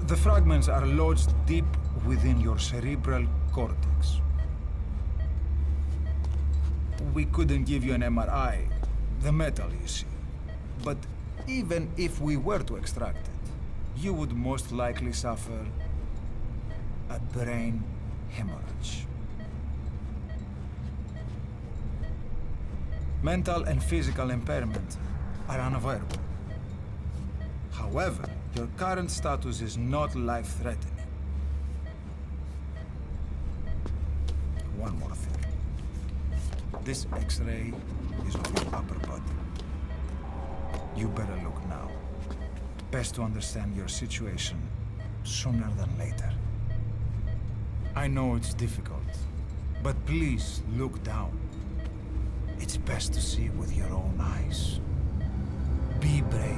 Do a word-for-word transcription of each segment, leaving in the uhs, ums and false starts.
The fragments are lodged deep within your cerebral cortex. We couldn't give you an M R I, the metal, you see. But even if we were to extract it, you would most likely suffer a brain hemorrhage. Mental and physical impairment are unavoidable. However, your current status is not life-threatening. One more thing. This X-ray is of your upper body. You better look now. Best to understand your situation sooner than later. I know it's difficult, but please look down. It's best to see with your own eyes. Be brave.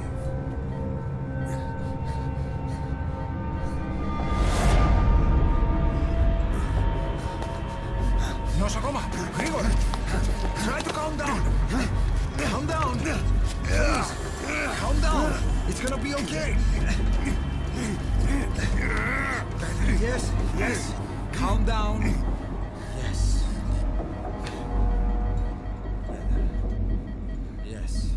Nosokoma, Grigor! Try to calm down! Calm down! Please! Calm down! It's gonna be okay! Yes, yes! Calm down! Yes. Yes.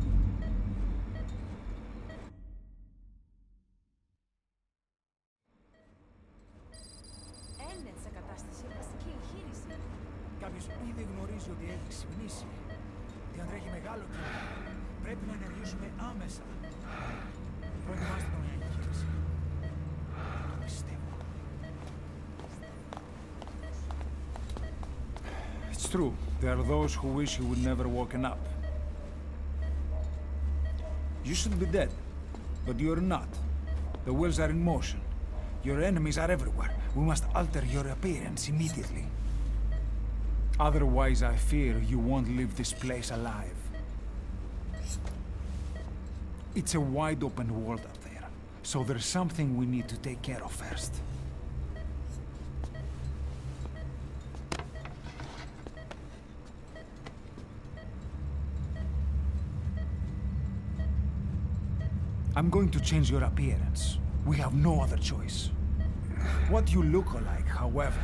Έννετσα κατάσταση πλαστική εγχείρηση. Κάποιος ήδη γνωρίζει ότι έχει ξυπνήσει. Και αν τρέχει μεγάλο κίνημα, πρέπει να ενεργήσουμε άμεσα. Προετοιμάστε τον για εγχείρηση. Το πιστεύω. It's true. There are those who wish you would never woken up. You should be dead, but you're not. The wheels are in motion. Your enemies are everywhere. We must alter your appearance immediately. Otherwise, I fear you won't leave this place alive. It's a wide open world up there, so there's something we need to take care of first. I'm going to change your appearance. We have no other choice. What you look like, however,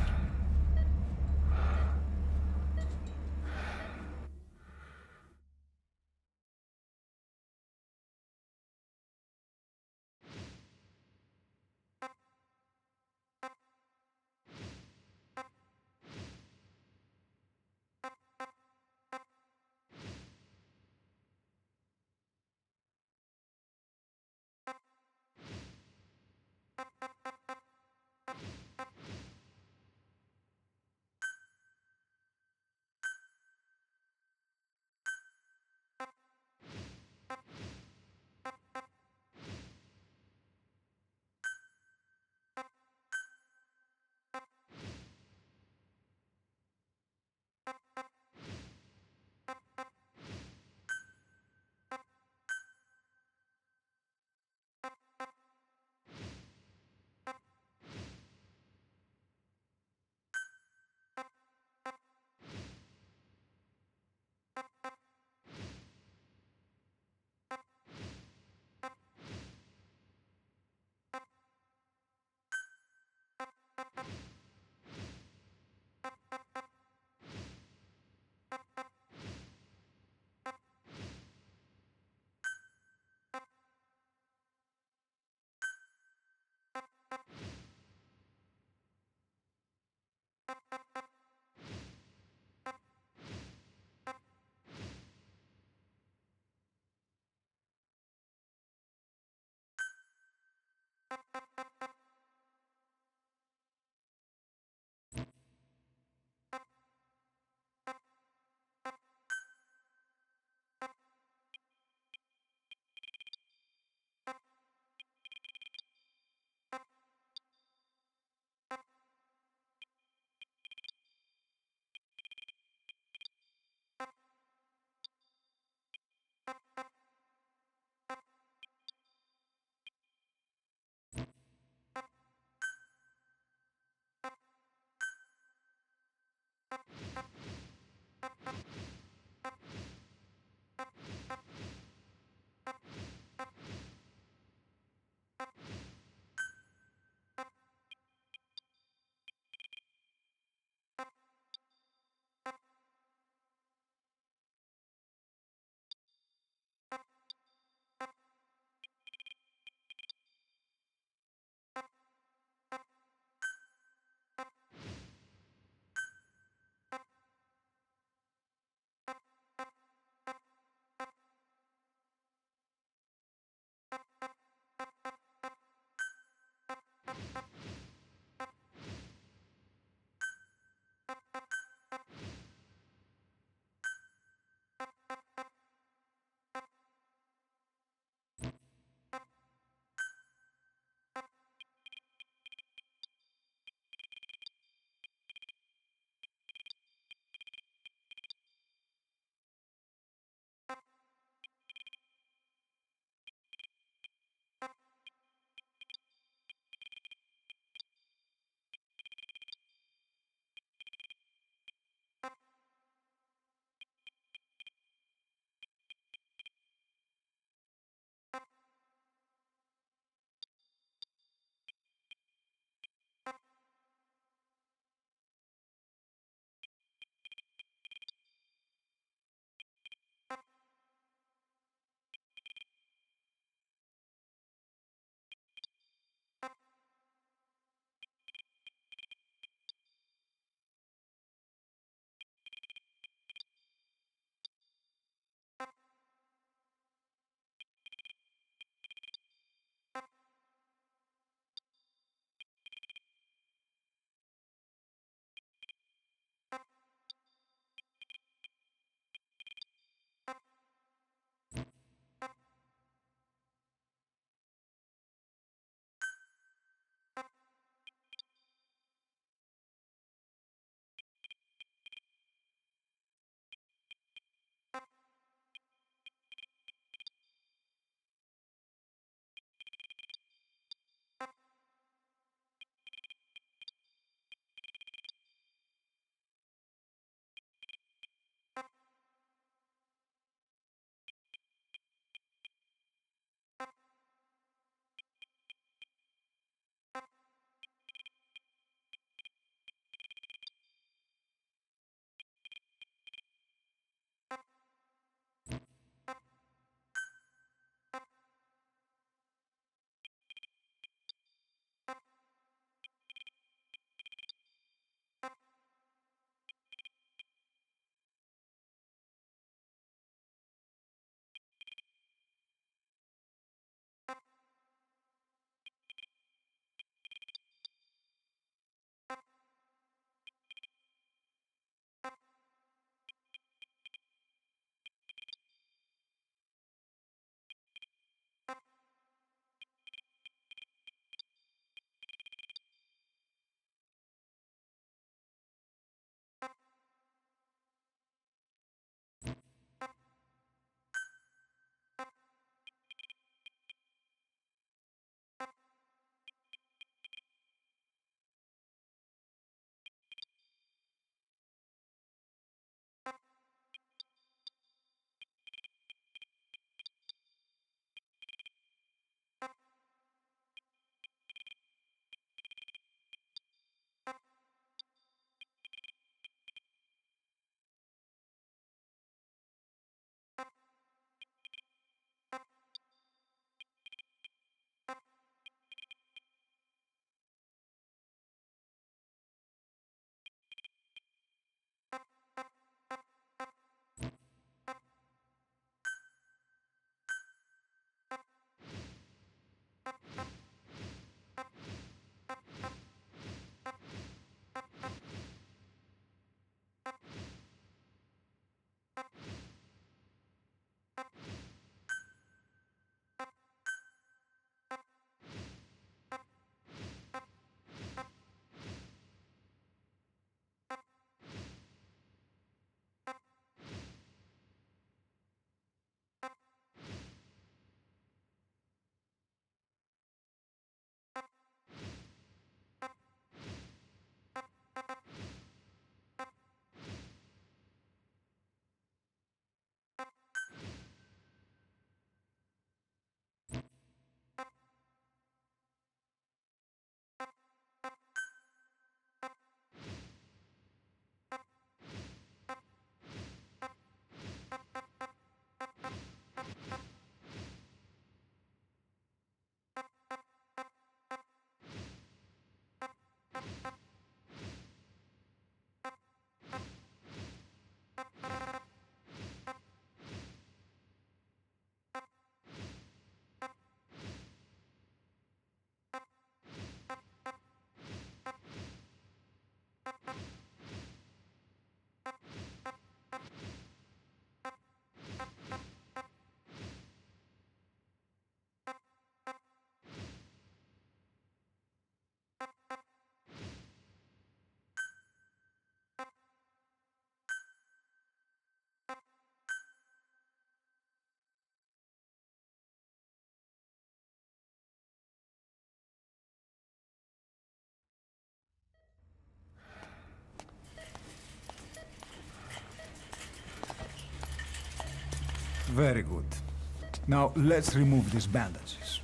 Very good. Now, let's remove these bandages.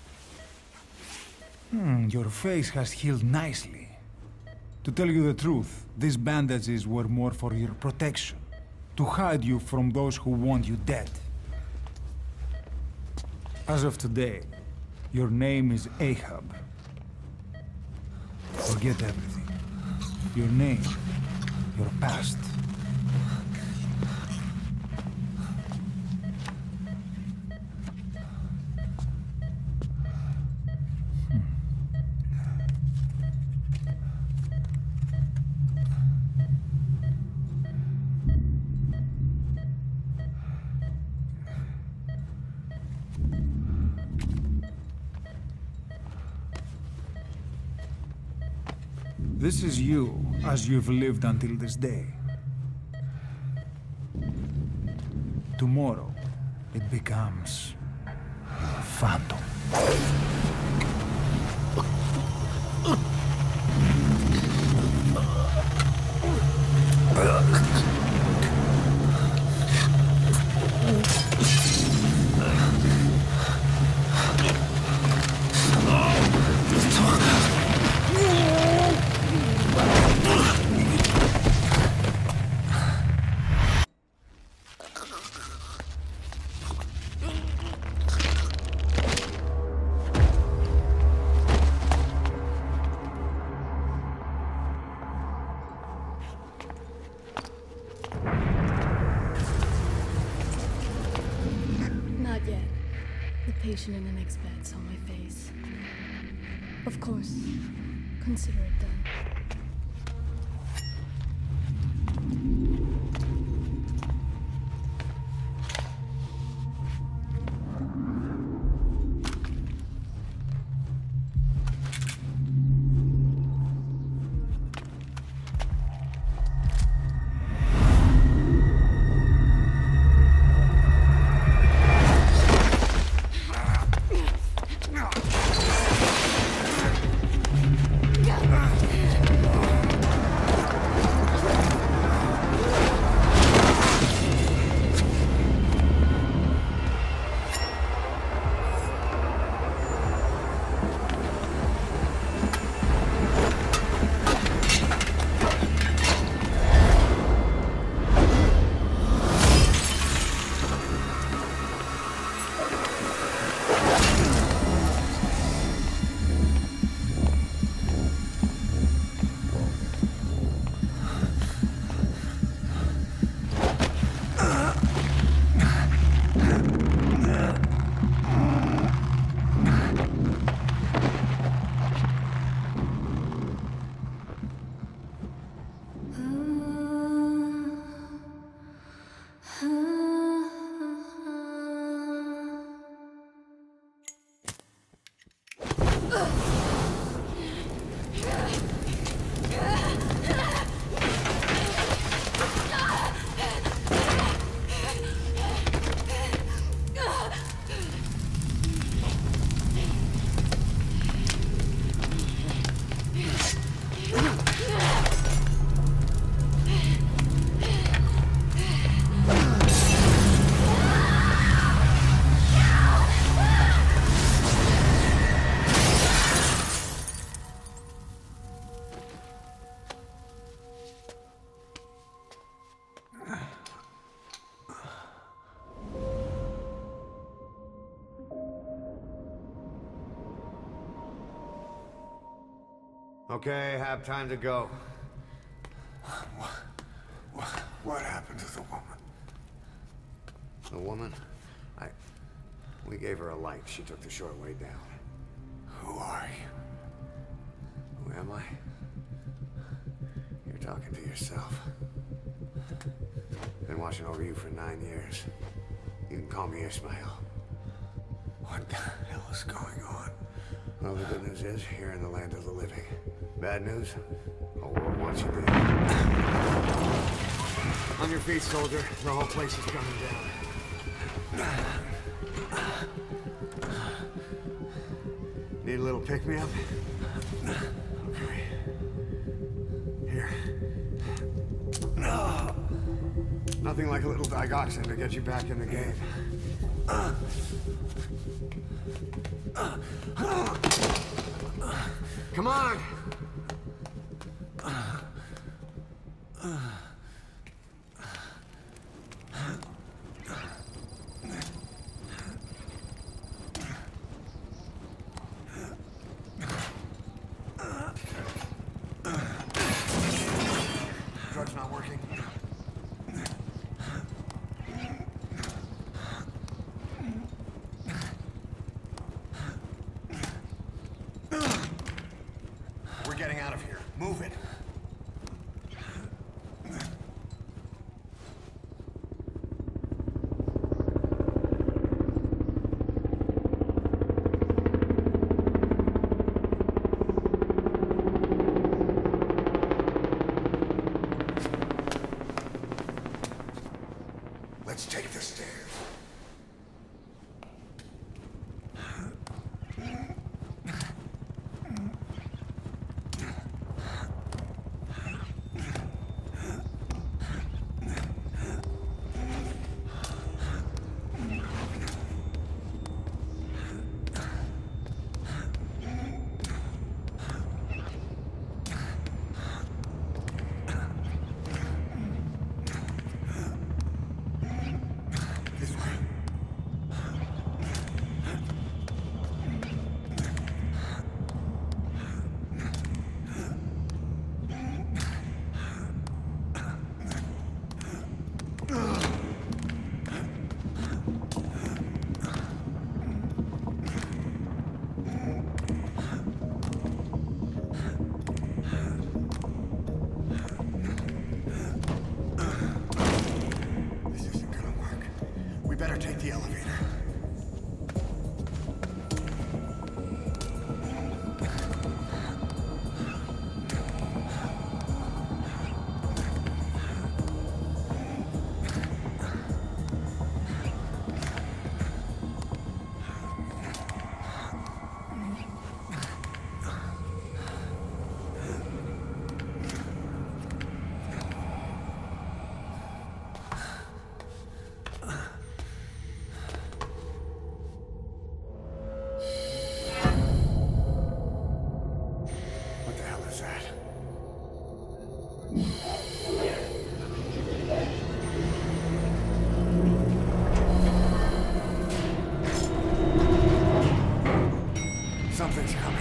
Hmm, your face has healed nicely. To tell you the truth, these bandages were more for your protection, to hide you from those who want you dead. As of today, your name is Ahab. Forget everything. Your name, your past. This is you, as you've lived until this day. Tomorrow, it becomes a phantom. Patient in the next bed saw my face. Of course, consider it done. Okay, have time to go. What, what, what happened to the woman? The woman? I... We gave her a light. She took the short way down. Who are you? Who am I? You're talking to yourself. Been watching over you for nine years. You can call me Ishmael. What the hell is going on? Well, the good news is, you're in the land of the living. Bad news? The whole world wants you dead. On your feet, soldier. The whole place is coming down. Need a little pick-me-up? Okay. Here. Nothing like a little digoxin to get you back in the game. Uh. Uh. Uh. Come on! Drug's not working. We're getting out of here. Move it. Let's take the stairs. Better take the elevator. Something's coming.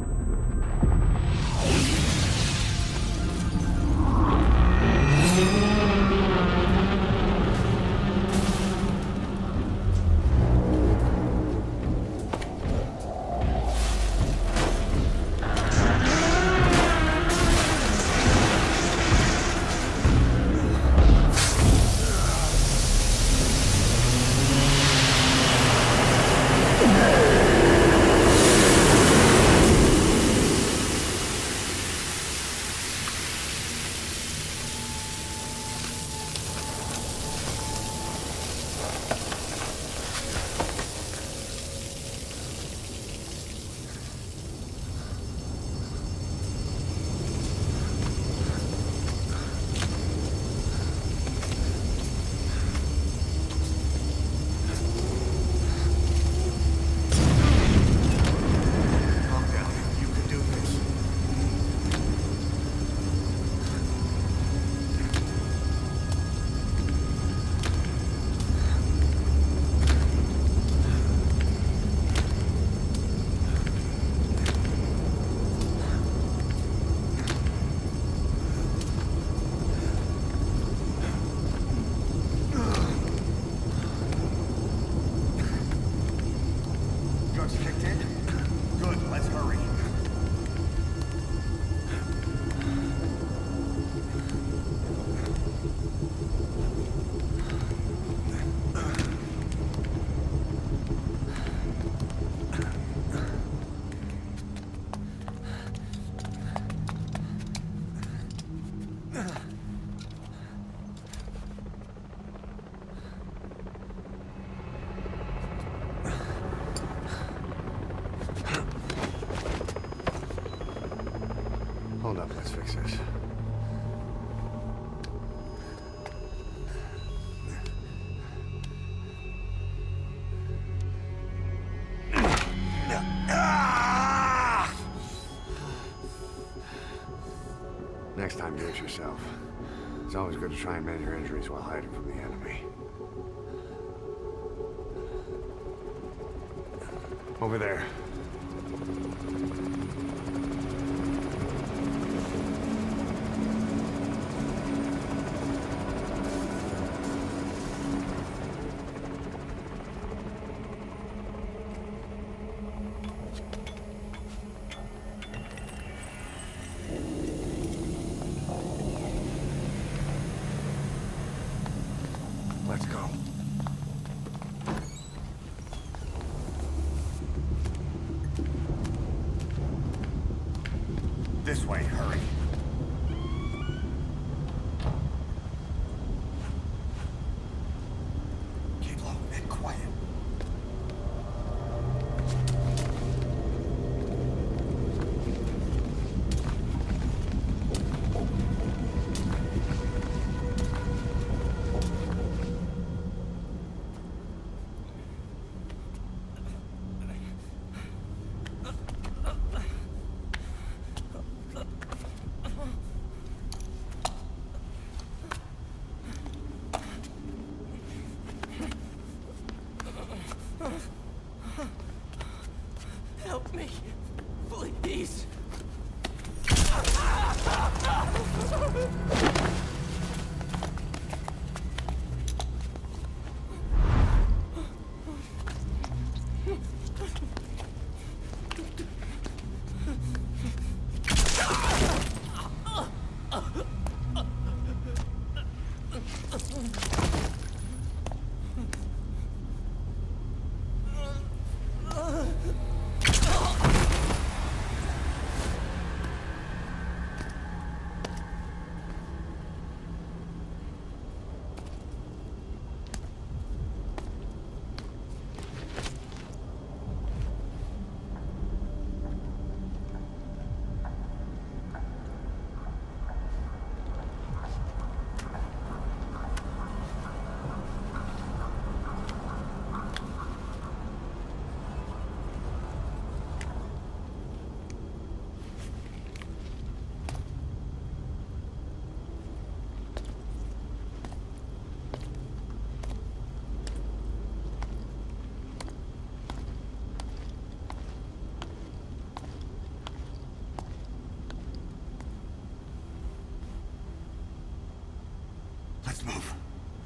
You access. Next time, do it yourself. It's always good to try and mend your injuries while hiding from the enemy. Over there. Let's go. This way, hurry. Keep low and quiet. Help me, please. Let's move.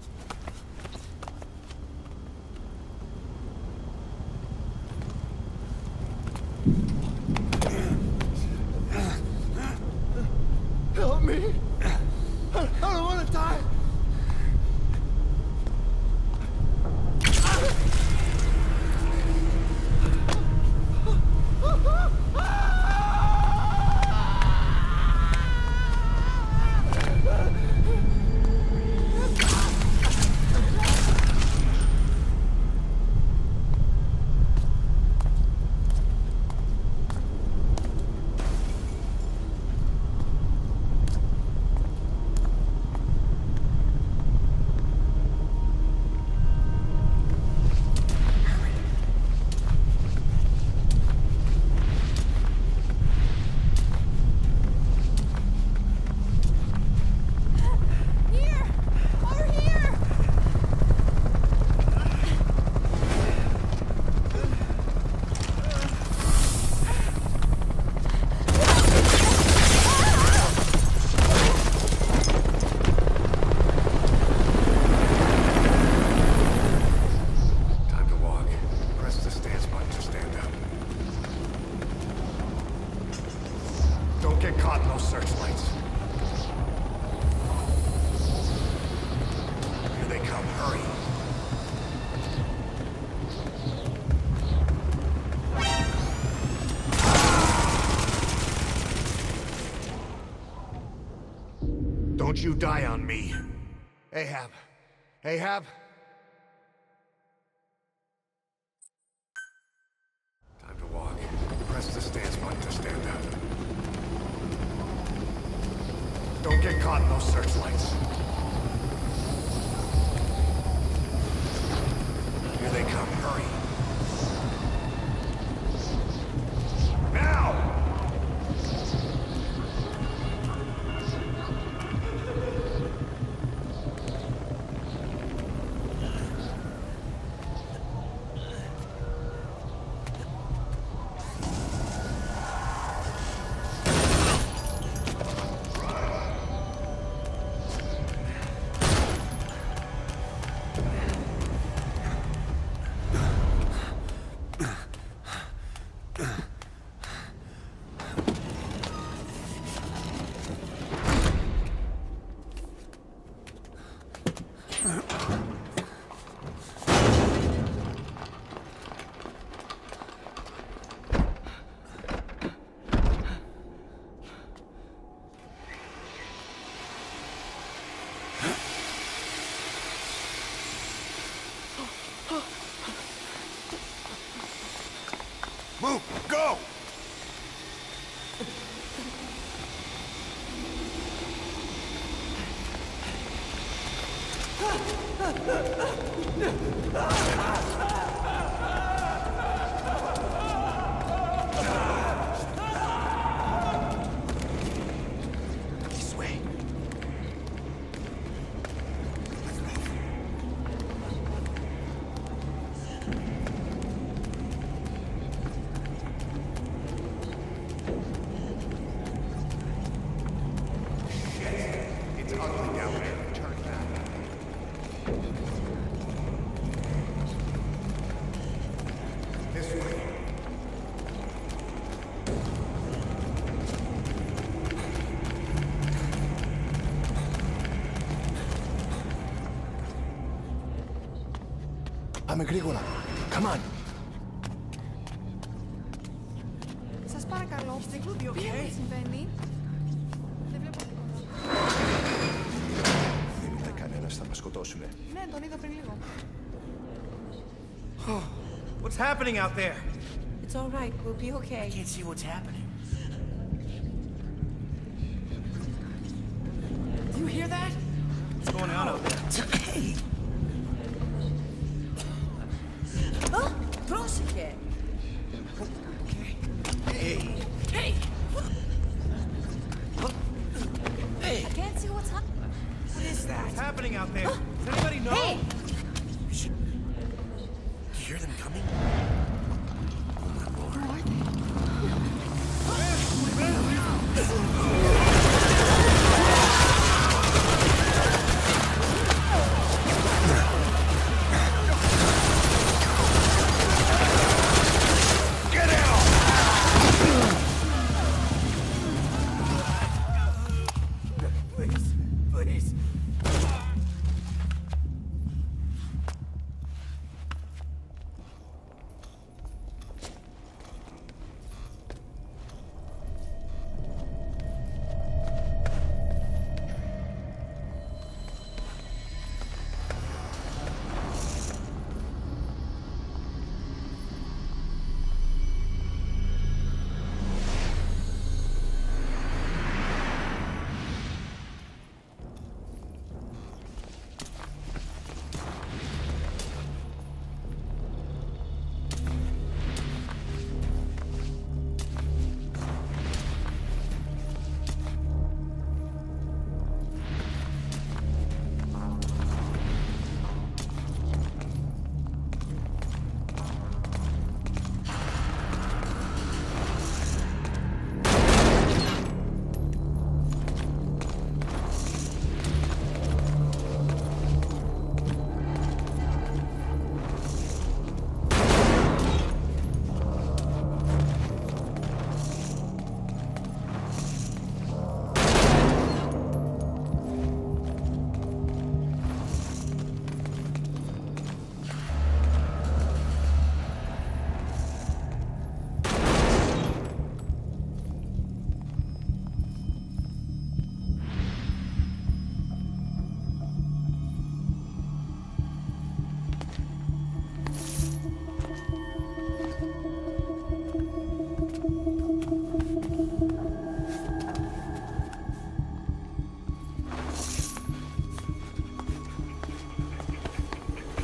Help me. I don't want to die. Don't get caught in those searchlights. Here they come, hurry. Don't you die on me. Ahab. Ahab. Time to walk. Press the stance button to stand up. Don't get caught in those searchlights. Here they come. Hurry. Now! Move! Go! This way. Let's move. It's ugly down there. Turn back. This way. Πάμε γρήγορα. Come on. Σας παρακαλώ. Is the include Τι okay? συμβαίνει? Δεν βλέπω τίποτα. Δεν ήταν κανένας, θα μας σκοτώσουνε. Ναι, τον είδα πριν λίγο. What's happening out there? It's all right. We'll be okay. I can't see what's happening. Do you hear that? What's going on out there? Hey! Oh, πρόσεχε. Hey! Hey! Hey! I can't see what's happening. What is that? What's happening out there? Does anybody know? Hey! We should... Do you hear them coming? Oh my lord. Who are they? Get out! Please, please.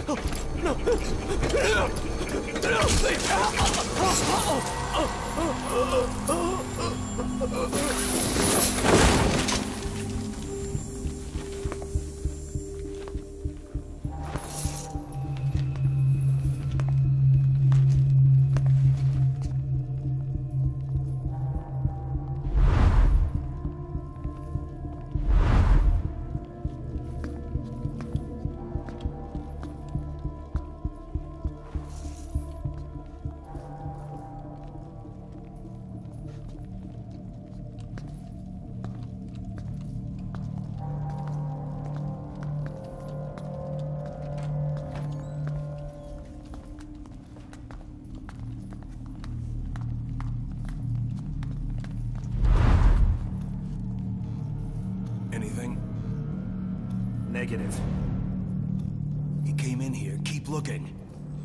Anything? Negative. He came in here. Keep looking.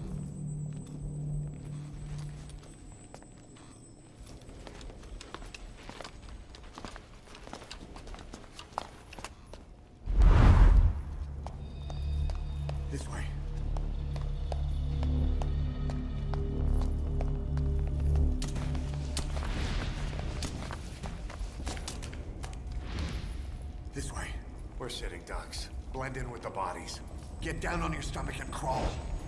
This way. This way. We're sitting ducks. Blend in with the bodies. Get down on your stomach and crawl.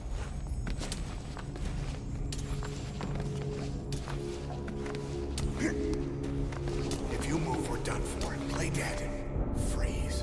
If you move, we're done for. Play dead. Freeze.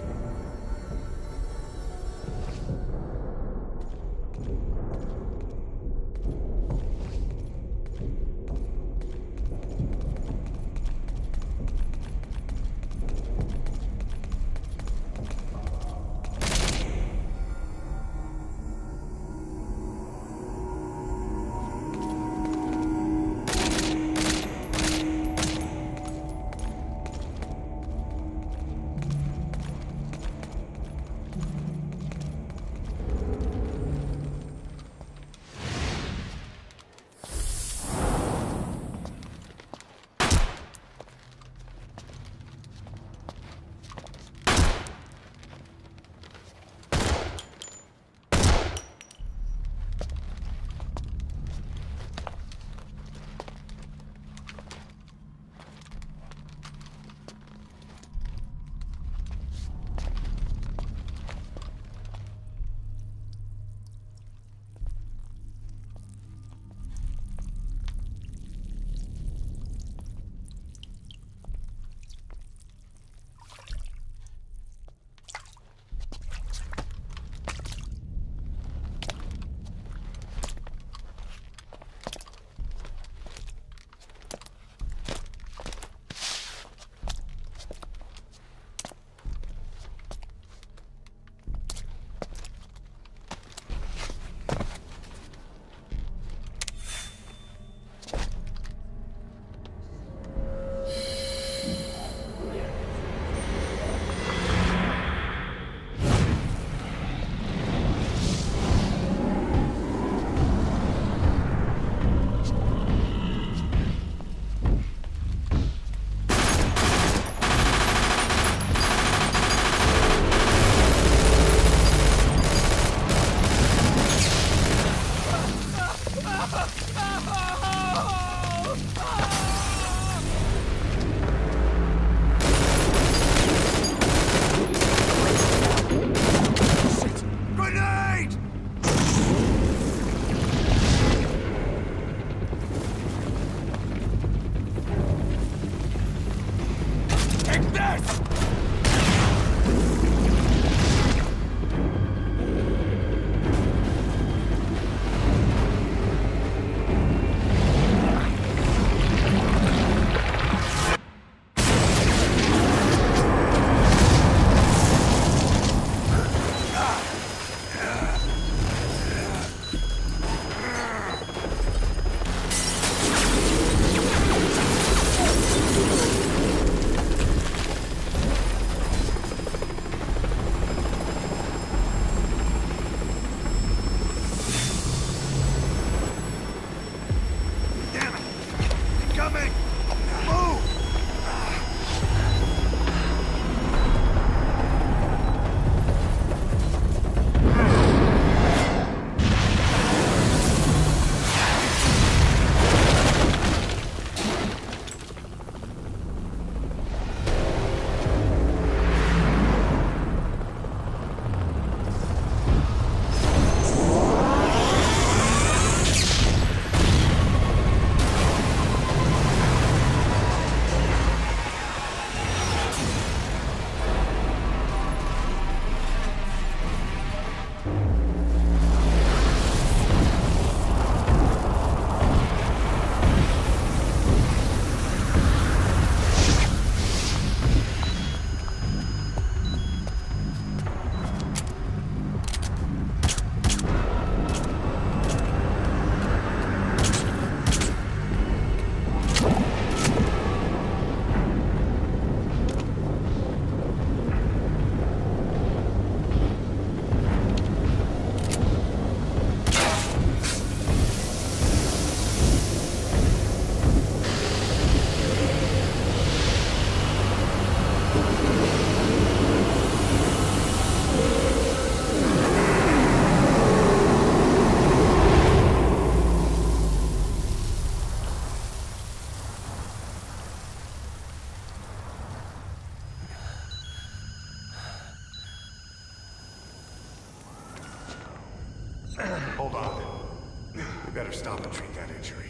Hold on. We better stop and treat that injury.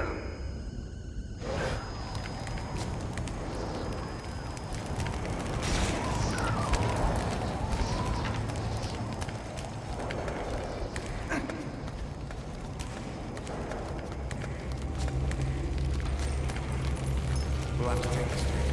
We'll have to take this thing.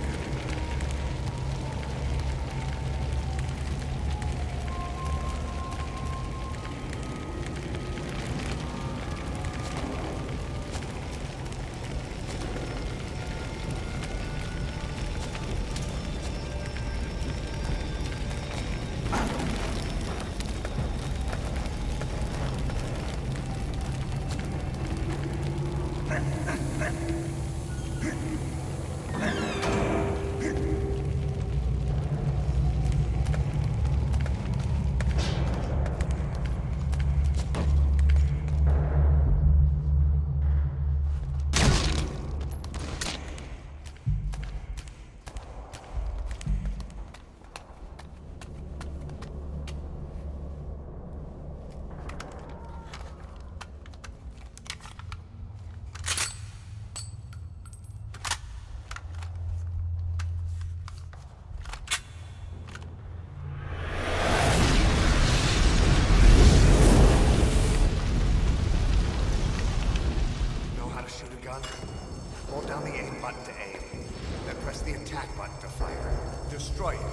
Hold down the aim button to aim, then press the attack button to fire. Destroy it.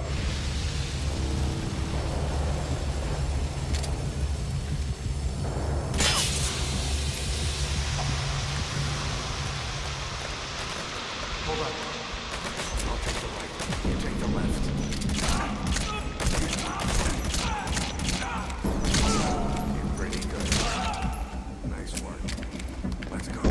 Hold on. I'll take the right. You take the left. You're pretty good. Nice work. Let's go.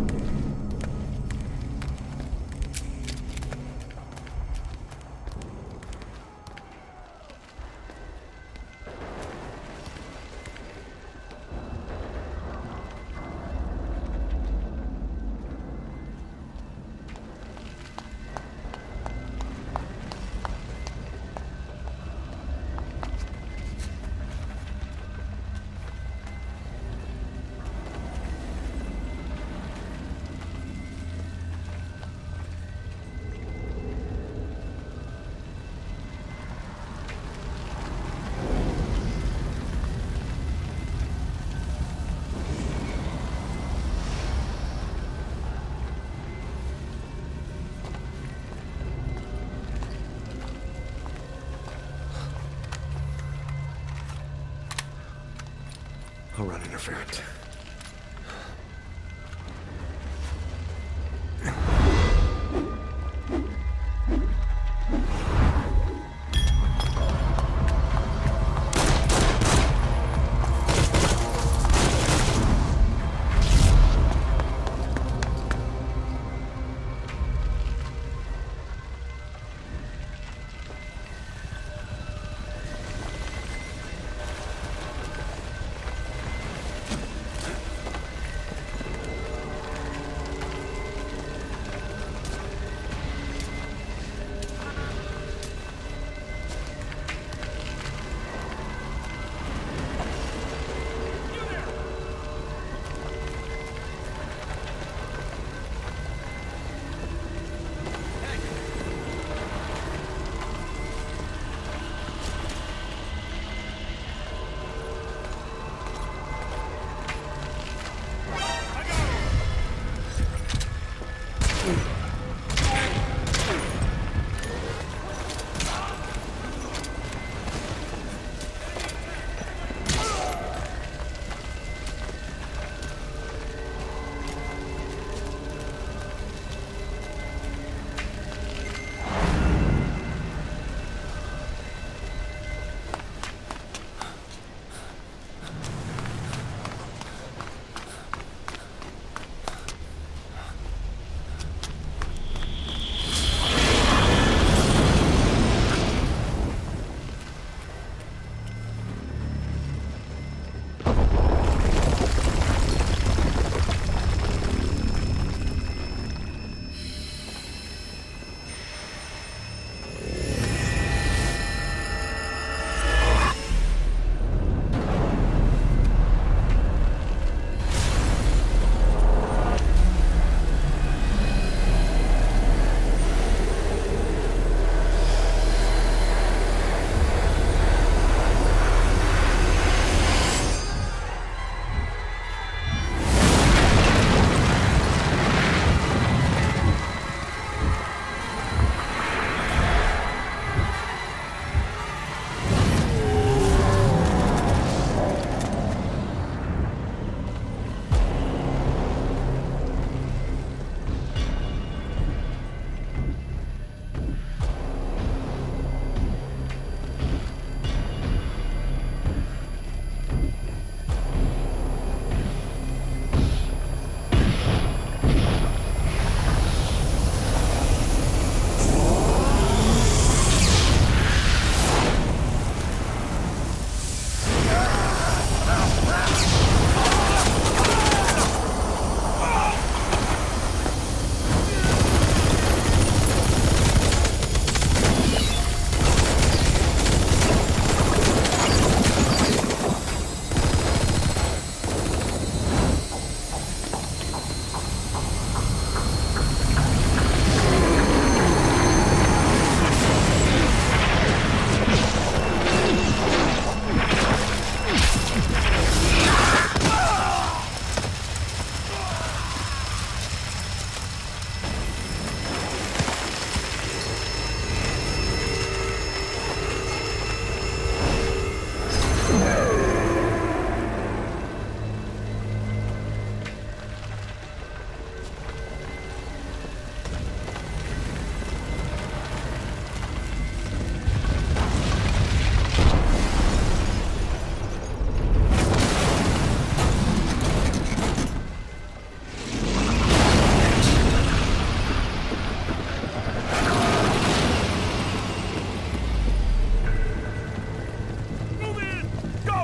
I'll run interference.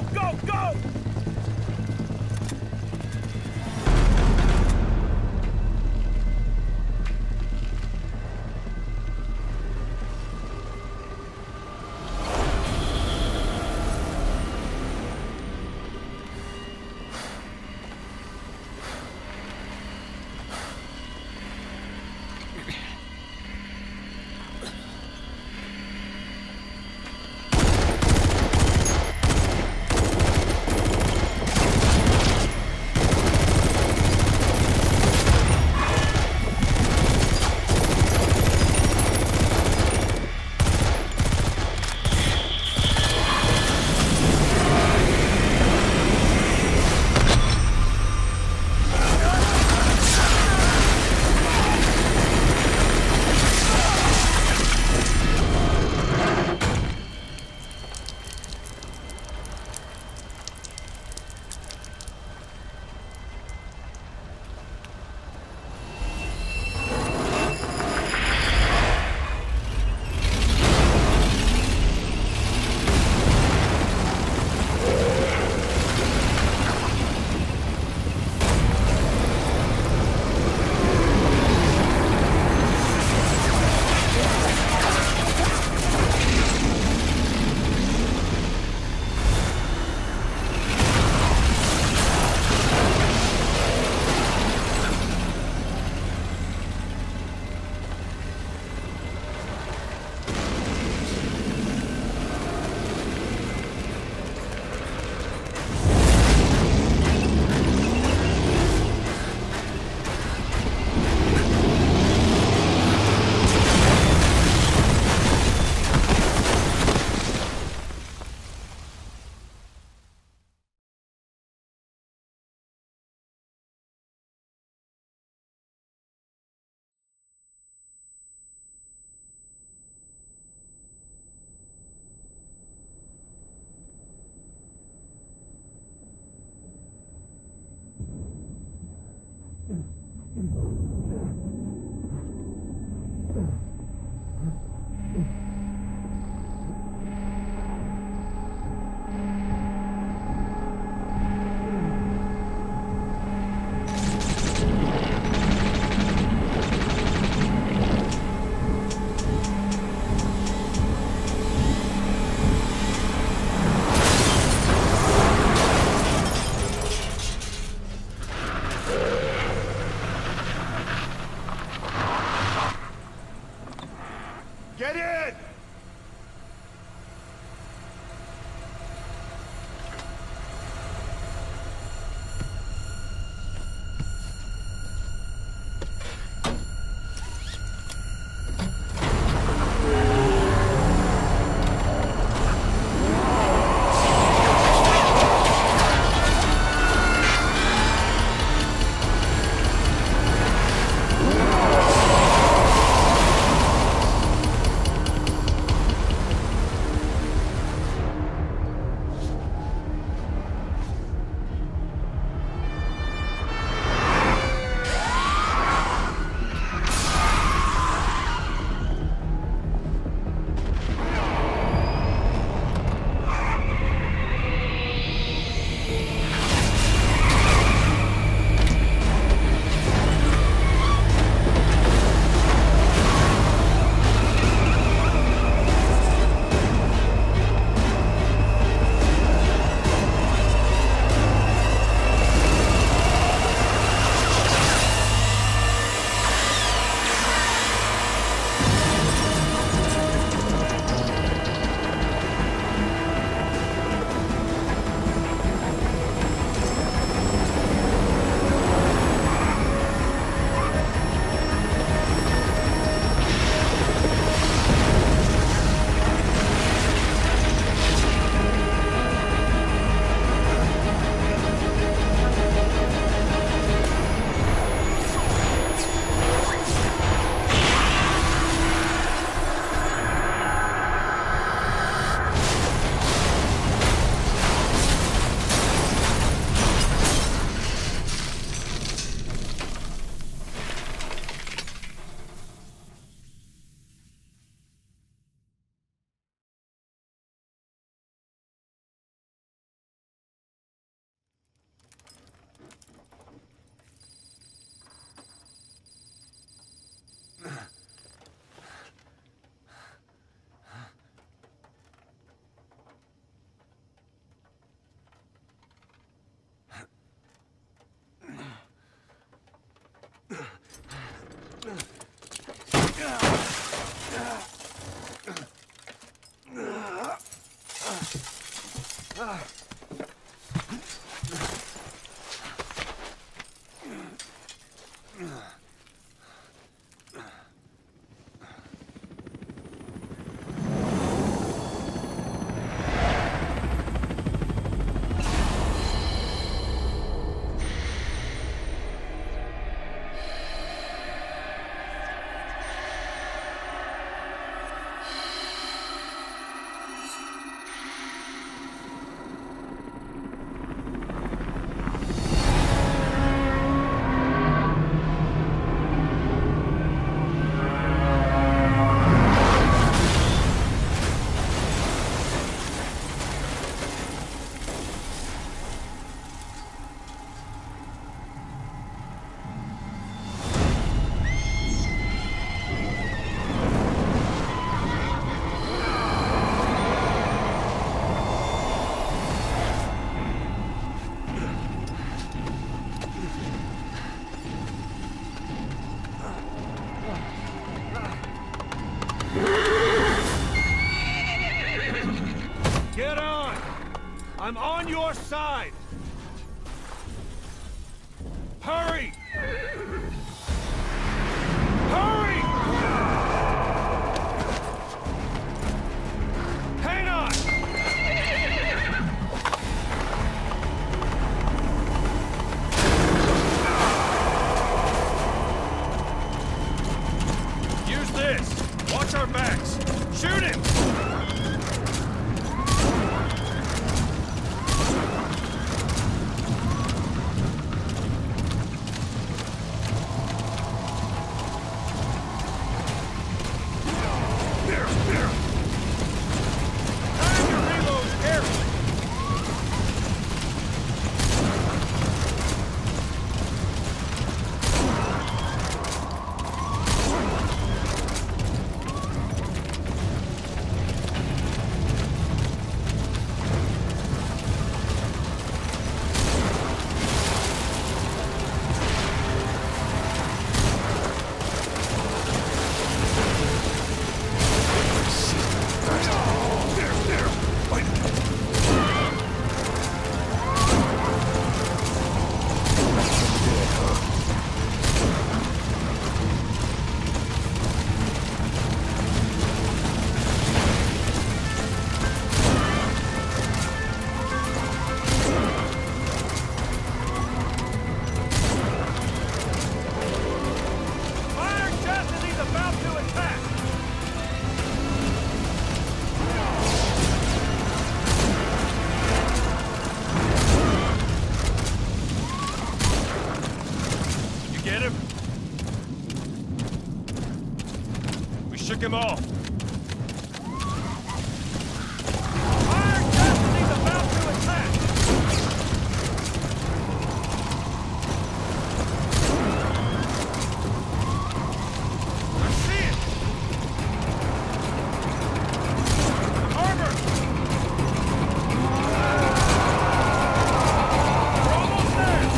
Go, go! Get on! I'm on your side! Hurry! Hurry! Hang on! Use this! Watch our backs! Shoot him! Shook him off. Iron Destiny's about to attack! I see it! Armor! We're almost there!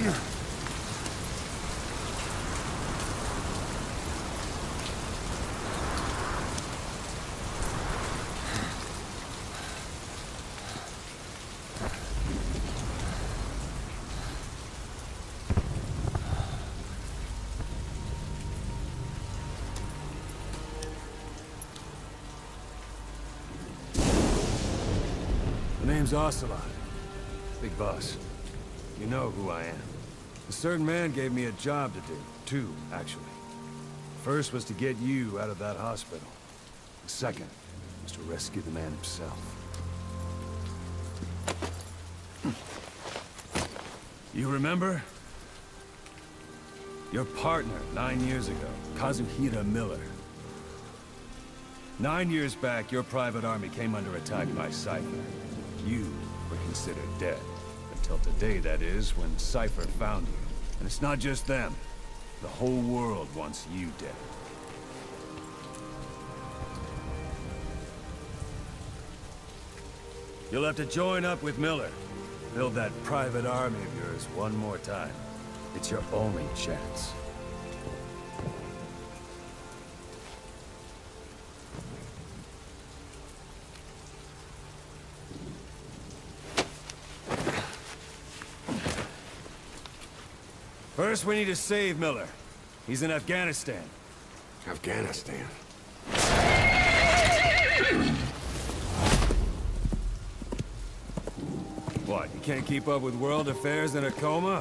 The name's Ocelot. Big boss. You know who I am. A certain man gave me a job to do. Two, actually. First was to get you out of that hospital. The second was to rescue the man himself. You remember? Your partner, nine years ago, Kazuhira Miller. Nine years back, your private army came under attack by Cypher. You were considered dead. Until today, that is, when Cypher found you. And it's not just them. The whole world wants you dead. You'll have to join up with Miller. Build that private army of yours one more time. It's your only chance. First, we need to save Miller. He's in Afghanistan. Afghanistan? What, you can't keep up with world affairs in a coma?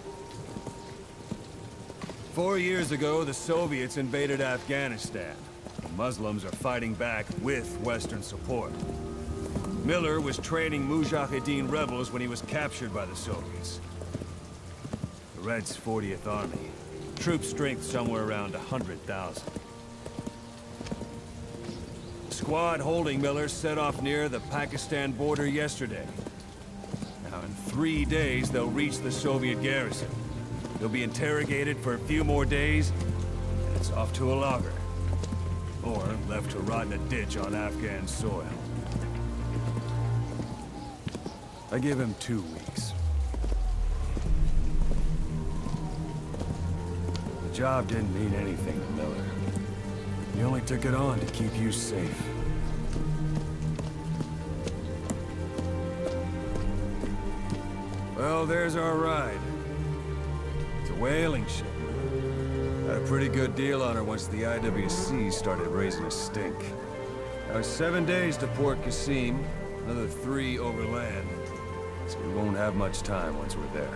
Four years ago, the Soviets invaded Afghanistan. The Muslims are fighting back with Western support. Miller was training Mujahideen rebels when he was captured by the Soviets. The Reds' fortieth Army. Troop strength somewhere around one hundred thousand. The squad holding Miller set off near the Pakistan border yesterday. Now in three days, they'll reach the Soviet garrison. They'll be interrogated for a few more days, and it's off to a lager. Or left to rot in a ditch on Afghan soil. I give him two weeks. The job didn't mean anything to Miller. He only took it on to keep you safe. Well, there's our ride. It's a whaling ship. Had a pretty good deal on her once the I W C started raising a stink. Now it's seven days to Port Qasim, another three overland. So we won't have much time once we're there.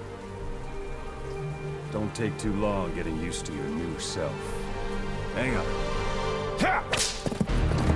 Don't take too long getting used to your new self. Hang on. Ha!